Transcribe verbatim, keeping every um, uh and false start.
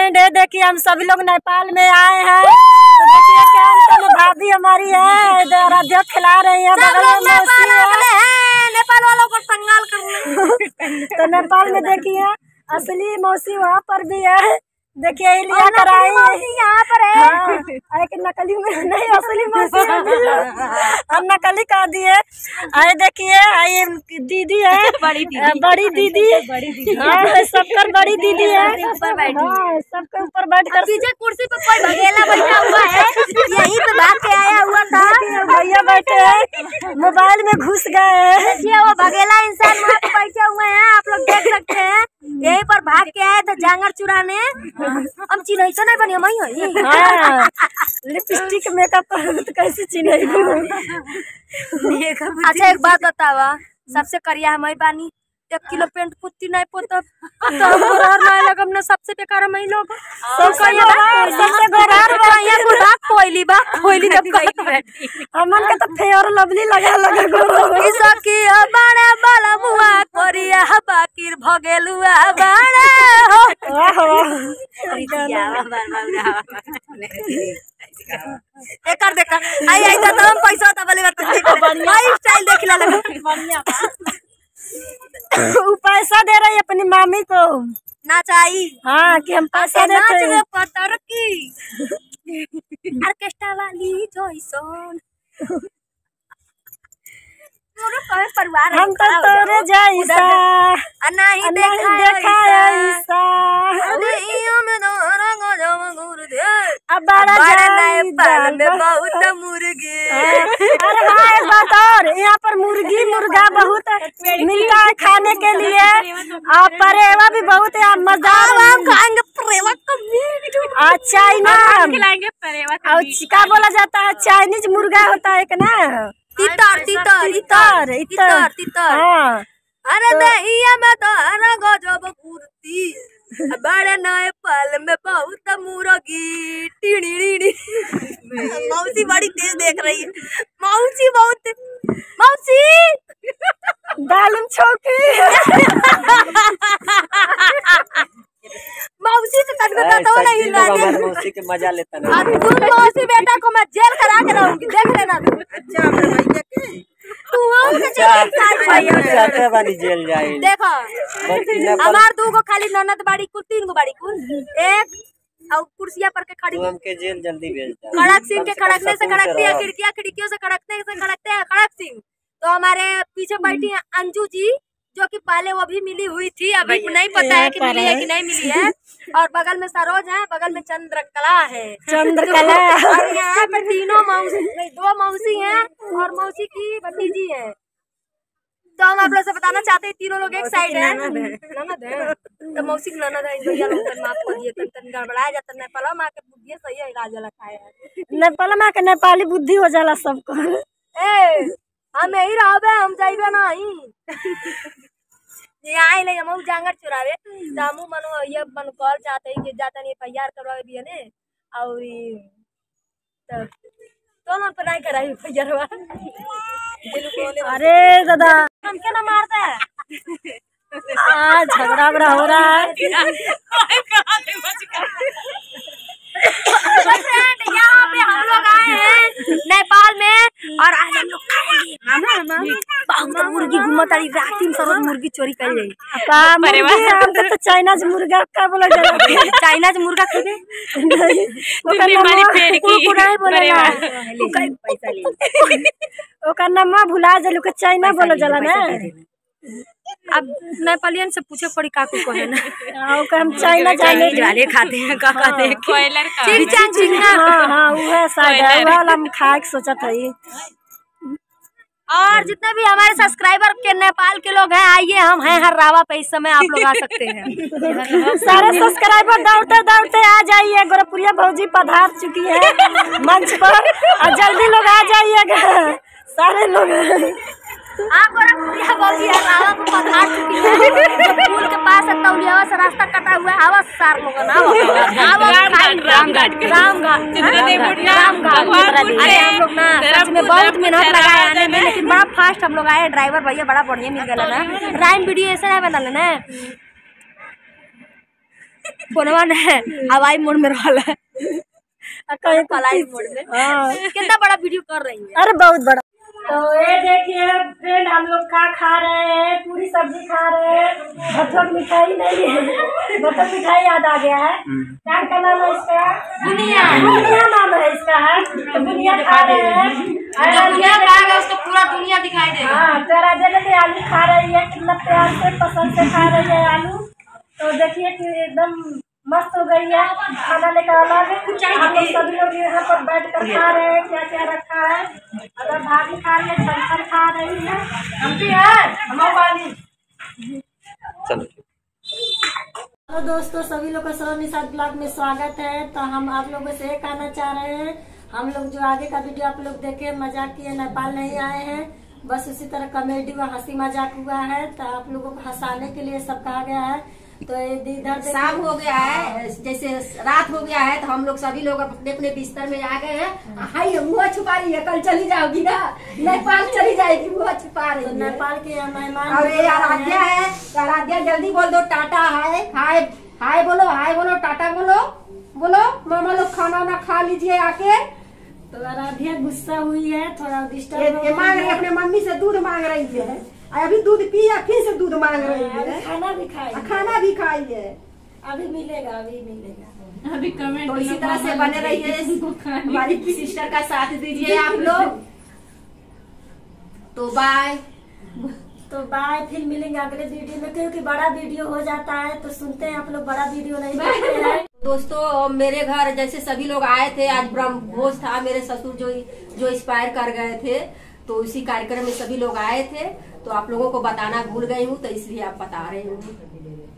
Friend है, देखिए हम सभी लोग नेपाल में आए हैं, तो देखिए क्या भाभी हमारी है इधर आराध्या खिला रही है, नेपाल वालों को पंगाल करना। तो नेपाल में देखिए असली मौसी वहाँ पर भी है, देखिए लिया कराई यहाँ पर है। हाँ, एक नकली में नहीं असली मौसी हम नकली कर दिए। आए देखिए आए दीदी है, बड़ी दीदी बड़ी दीदी हाँ सबकर बड़ी दीदी है, सबके ऊपर बैठ कर पीछे कुर्सी पे कोई भगेला बैठा हुआ है, यहीं पे भाग के आया हुआ था। भैया बैठे हैं मोबाइल में घुस गए हैं, देखिए वो भगेला इंसान वहाँ पे बैठे हुए हैं, आप लोग देख सकते हैं। यहीं पर भाग के आए थे जांगर चुराने। हम चिन्ह तो नहीं बनी मई हाँ, लिपस्टिक मेकअप तो कैसे चिन्हेगी। अच्छा एक बात बतावा, सबसे करिया हम बानी, एक किलो पेंट पुत्ती नहीं पोता तो हमको रहर नहीं लगा, हमने सबसे बेकार हम ही लोग सबसे गोरार सबसे गोरार यहाँ को भाग कोयली बा कोयली जब कहीं बैठी हमन के तो फेयर लवली लगा लगा गोरो इसा की बाड़ा बाला मुआ करिया बाकीर भगेलुआ बाड़ा हो एकर देखा आई आई तो हम पैसा त बोले बात आई स्टाइल देख ला बढ़िया पैसा दे रही अपनी मामी को ना चाहिए। हाँ कि हम पैसा देते हैं पतर की ऑर्केस्ट्रा वाली जॉयसन पूरा परिवार हम तो तोरे जैसा नहीं देखा देखा ऐसा अब बड़ा नेपाल में बहुत मुर्गी। अरे हाँ एक बात और, यहाँ पर मुर्गी मुर्गा बहुत मिलता है खाने के लिए, और परेवा भी बहुत है, मजेदार खाएंगे परेवा का चाइना खिलाएंगे परेवा और क्या बोला जाता है, चाइनीज मुर्गा होता है कि ना, तितर तितर इतर इतर तितर। हाँ अरे दहिया में तो हरा गजब कुर्ती बड़े नए पल में बहुत मुर्गी टीड़ी मौसी बड़ी तेज देख रही है, मौसी बहुत मौसी दालम छौकी मौसी तो कटकटा तो नहीं हिल रहा है, मौसी के मजा लेता ना। तुम मौसी बेटा को मैं जेल करा के रहूंगी, देख लेना तू। अच्छा भैया के तू आओ के जेल चाहते बानी जेल जाए। देखो हमार दू को खाली ननद बाड़ी कुल, तीन गो बाड़ी कुल, एक और कुर्सिया पर के खड़ी हमके जेल जल्दी भेज दे। खड़क सिंह के खड़कने से खड़कती है, खिड़कियां खिड़कियों से खड़कने से खड़कते हैं खड़क सिंह। तो हमारे पीछे बैठी है अंजू जी, जो कि पहले वो भी मिली हुई थी, अभी नहीं पता है कि मिली है कि नहीं मिली है। और बगल में सरोज है, बगल में चंद्रकला है, चंद्रकला और यहाँ पे तीनों मौसी, दो मौसी हैं और मौसी की भतीजी है। तो हम आप लोग से बताना चाहते हैं तीनों लोग एक साइड है, ननद है तो मौसी की ननद है, भैया लोग तन माफ कर दिए, तन तन गड़बड़ाया जाता है। नेपाल माँ के बुद्धि सही है, इलाज वाला खाया है नेपाल माँ के नेपाली बुद्धि हो जाला सबको। ए हम यही रहबे, हम जाइबे नहीं यहाँ ले हम जांगर चुरावे दामू मनो ये मन कॉल चाहते हैं कि जाता नहीं तैयार करवावे दिए ने और तो तो मन पर नहीं कराई तैयारवा। अरे दादा हम क्या ना मारता है आज झगड़ा बड़ा हो रहा है। यहाँ पे हम लोग आए हैं नेपाल में और आज हम लोग खाएंगे बहुत मुर्गी घूमत रही राती में, सरोज मुर्गी चोरी कर जाई मुर्गी हम तो चाइना से मुर्गा का बोला जाला, चाइना से मुर्गा खाबे ओकर नाम कुकुराई बोलेला, ओकर नाम भुला जलू के चाइना बोला जाला ना। अब नेपालियन से पूछे पड़ी काकू को है ना, ओकर हम चाइना जाने वाले खाते हैं का खाते हैं कॉयलर का चिंचा चिंगा। हाँ हाँ वो शायद वाला हम खाए के सोचा था। और जितने भी हमारे सब्सक्राइबर के नेपाल के लोग हैं, आइए हम हैं हर रावा पे, इस समय आप लोग आ सकते हैं। सारे सब्सक्राइबर दौड़ते दौड़ते आ जाइए, गोरखपुरिया भौजी पधार चुकी है मंच पर, और जल्दी लोग आ जाइएगा सारे लोग। हाँ गोरखपुरिया भौजी हर रावा पे पधार चुकी है, पुल के पास है तौलिया से रास्ता कटा हुआ है, आवाज सार लोग ना रामघाट रामघाट अरे हम लोग ना सच में बहुत मेहनत लगाए आने में, लेकिन बड़ा फास्ट हम लोग आए, ड्राइवर भैया बड़ा बढ़िया मिल गया ना, राइम वीडियो ऐसे नहीं बना ना फोनवा ने हवाई मोड में रहा है, कहीं फ्लाइट मोड में। हाँ। कितना बड़ा वीडियो कर रही है। अरे बहुत बड़ा। तो ये देखिए फ्रेंड, हम लोग खा खा रहे हैं, पूरी सब्जी खा रहे हैं, मतलब मिठाई नहीं है, मतलब मिठाई याद आ गया है। क्या का नाम है इसका? बुनिया। बुनिया नाम है इसका है। तो बुनिया खा रहे हैं, दुनिया खाएगा उसको पूरा दुनिया दिखाई देगा। हाँ, तो राजा ने आलू खा रही है, कितना प्यार से पसंद से खा रही है आलू। तो देखिए कि एकदम मस्त हो गई है खाना लेकर अलग। हम लोग सभी लोग यहाँ पर बैठ कर खा रहे हैं, क्या क्या रखा है। अगर भाभी खा रही है, छनछन खा रही है, हम भी है हमारी। चलो हेलो दोस्तों, सभी लोग का सरल निषाद ब्लॉग में स्वागत है। तो हम आप लोगों से ये कहना चाह रहे हैं, हम लोग जो आगे का वीडियो आप लोग देखे, मजाक किए, नेपाल नहीं आए हैं, बस उसी तरह कॉमेडी व हंसी मजाक हुआ है। तो आप लोगों को हंसाने के लिए सब कहा गया है। तो इधर शाम हो गया है, जैसे रात हो गया है, तो हम लोग सभी लोग अपने अपने बिस्तर में आ गए हैं। हाय मुँह छुपा रही है, कल चली जाओगी ना नेपाल चली जाएगी, मुँह छुपा रही है। नेपाल के मेहमान और ये आराध्या है, तो आराध्या जल्दी बोल दो टाटा हाय हाय हाय बोलो, हाय बोलो, टाटा बोलो, बोलो मामा लोग खाना वाना खा लीजिए आके। तो आराध्या गुस्सा हुई है, थोड़ा डिस्टर्ब मांग रही है, अपने मम्मी से दूध मांग रही है, अभी दूध पिया, फिर से दूध मांग रही है, खाना भी खाई, खाना भी खाई है। अभी मिलेगा, अभी मिलेगा, अभी कमेंट तो इसी तरह से बने रहिए, हमारी सिस्टर का साथ दीजिए आप लोग। तो बाय। तो बाय, फिर मिलेंगे अगले वीडियो में, क्योंकि बड़ा वीडियो हो जाता है तो सुनते हैं आप लोग, बड़ा वीडियो नहीं देखते हैं। दोस्तों मेरे घर जैसे सभी लोग आए थे, आज ब्रह्म भोज था, मेरे ससुर जो जो एक्सपायर कर गए थे, तो उसी कार्यक्रम में सभी लोग आए थे। तो आप लोगों को बताना भूल गई हूँ, तो इसलिए आप बता रही हूँ।